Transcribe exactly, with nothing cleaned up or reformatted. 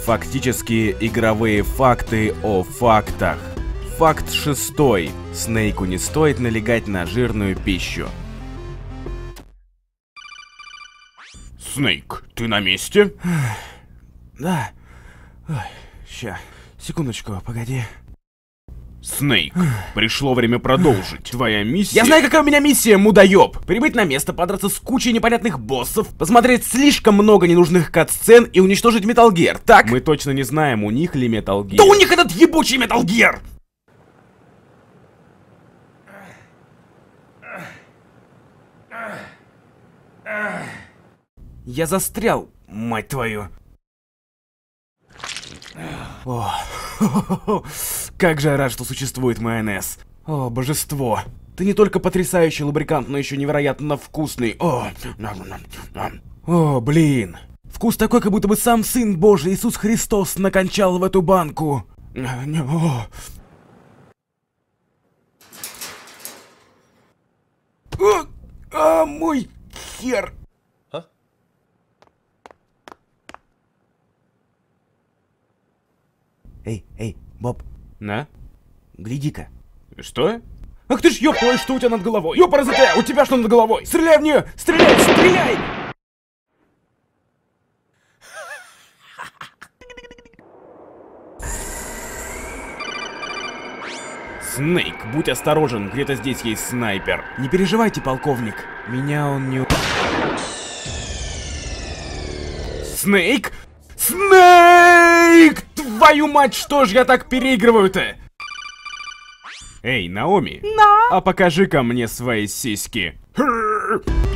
Фактически игровые факты о фактах. Факт шестой. Снейку не стоит налегать на жирную пищу. Снейк, ты на месте? Да. Ой, ща. Секундочку, погоди. Снейк, пришло время продолжить. Твоя миссия... Я знаю, какая у меня миссия, мудоёб! Прибыть на место, подраться с кучей непонятных боссов, посмотреть слишком много ненужных кат-сцен и уничтожить Metal Gear, так? Мы точно не знаем, у них ли Metal Gear. Да у них этот ебучий Metal Gear! Я застрял, мать твою. О, как же я рад, что существует майонез. О, божество. Ты не только потрясающий лубрикант, но еще невероятно вкусный. О, о, блин. Вкус такой, как будто бы сам Сын Божий Иисус Христос накончал в эту банку. О. О, а, мой хер. Эй, эй, Боб. На? Гляди-ка. Что? Ах ты ж ёб твою, что у тебя над головой? Ёпарасоте, у тебя что над головой? Стреляй в нее! Стреляй, стреляй! Снейк, будь осторожен, где-то здесь есть снайпер. Не переживайте, полковник. Меня он не... Снейк? Снейк! Твою мать, что ж я так переигрываю-то? Эй, Наоми. Да. А покажи-ка мне свои сиськи.